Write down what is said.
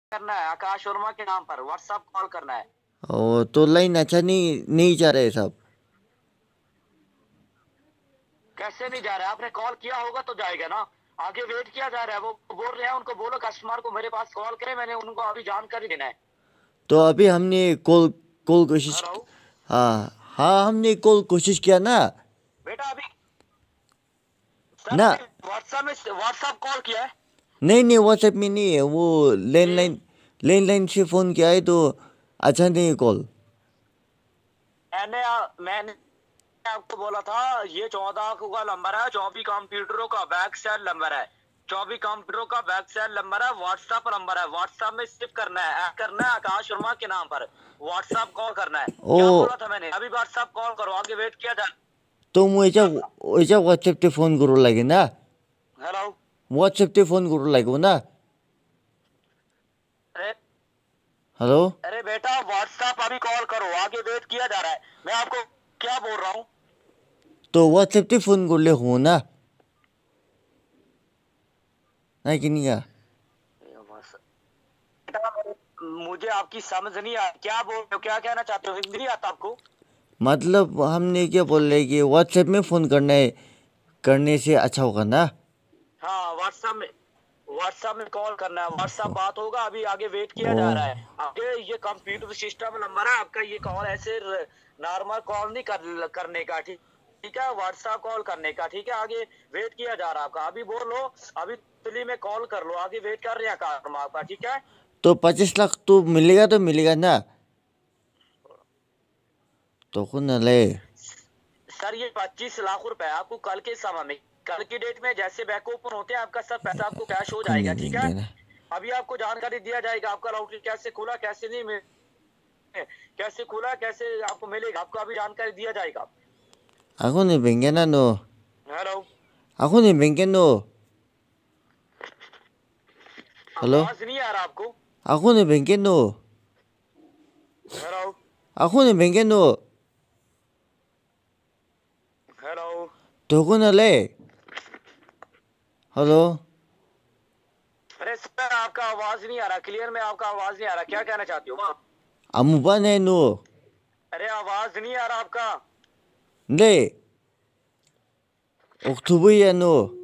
करना है आकाश वर्मा के नाम पर, व्हाट्सएप कॉल करना है। ओ तो लाइन अच्छा नहीं नहीं जा रहे सब। कैसे नहीं जा रहा है? आपने कॉल किया होगा तो जाएगा ना। आगे वेट किया जा रहा है, वो बोल रहे हैं, उनको बोलो कस्टमर को मेरे पास कॉल करे, मैंने उनको अभी जानकारी देना है। तो अभी हमने कॉल कॉल कोशिश। हेलो। हाँ हाँ, हमने कॉल कोशिश किया ना। बेटा अभी सर ना, अभी व्हाट्सएप में व्हाट्सएप कॉल किया है। नहीं नहीं, व्हाट्सएप में नहीं है वो। जी। लैंडलाइन लैंडलाइन से फ़ोन किया है तो अच्छा नहीं है कॉल। मैंने आपको बोला था, ये 14 का नंबर है, 24 कंप्यूटरों का बैक सेल नंबर है, 24 कंप्यूटरों का बैक सेल नंबर है, व्हाट्सएप नंबर है, व्हाट्सएप में सिर्फ करना है, ऐड करना है आकाश वर्मा के नाम पर, व्हाट्सएप कॉल करना है। ओ क्या बोला था मैंने? अभी व्हाट्सएप कॉल करो, आगे वेट किया जाए। तो म हेच्या व्हाट्सएप ते फोन करू लागे ना। हेलो। व्हाट्सएप ते फोन करू लागो ना। अरे हेलो। अरे बेटा व्हाट्सएप अभी कॉल करो, आगे वेट किया जा रहा है। मैं आपको क्या बोल रहा हूँ? तो व्हाट्सएप ते फोन करले हो ना, है कि नहीं का। मुझे आपकी समझ नहीं आ, क्या बोल रहे हो, क्या कहना चाहते हो? हिंदी नहीं आता आपको? मतलब हमने क्या बोल रहे कि व्हाट्सएप में फ़ोन करने करने से अच्छा होगा ना। हाँ व्हाट्सएप में कॉल करना है, व्हाट्सएप बात होगा, अभी आगे वेट किया ओ जा रहा है। आगे ये कंप्यूटर सिस्टम नंबर है आपका, ये कॉल ऐसे नॉर्मल कॉल नहीं करने का, ठीक ठीक है, व्हाट्सएप कॉल करने का, ठीक है। आगे वेट किया जा रहा है आपका, अभी बोलो, अभी दिल्ली में कॉल कर लो, आगे वेट कर रहे हैं काम आपका, ठीक है। तो 25 लाख तो मिलेगा ना। तो कौन ले। सर ये 25 लाख रुपए आपको कल के समय में, कल की डेट में जैसे बैंक ओपन होते हैं, आपका सब पैसा आपको कैश हो कौन जाएगा, ठीक है। देना। अभी आपको जानकारी दिया जाएगा, आपका लॉटरी कैसे खुला, कैसे नहीं कैसे खुला, कैसे आपको मिलेगा, आपको अभी जानकारी दिया जाएगा। Ako ni bengken ano. Hello. Ako ni bengken no. Hello. आवाज नहीं आ रहा आपको? Ako ni bengken no. Hello. Ako ni bengken no. Hello. To ko na le. Hello. अरे सर आपका आवाज नहीं आ रहा क्लियर में, आपका आवाज नहीं आ रहा, क्या कहना चाहते हो वहाँ? Amu ba na no. अरे आवाज नहीं आ रहा आपका। Le. Oktubu ya no.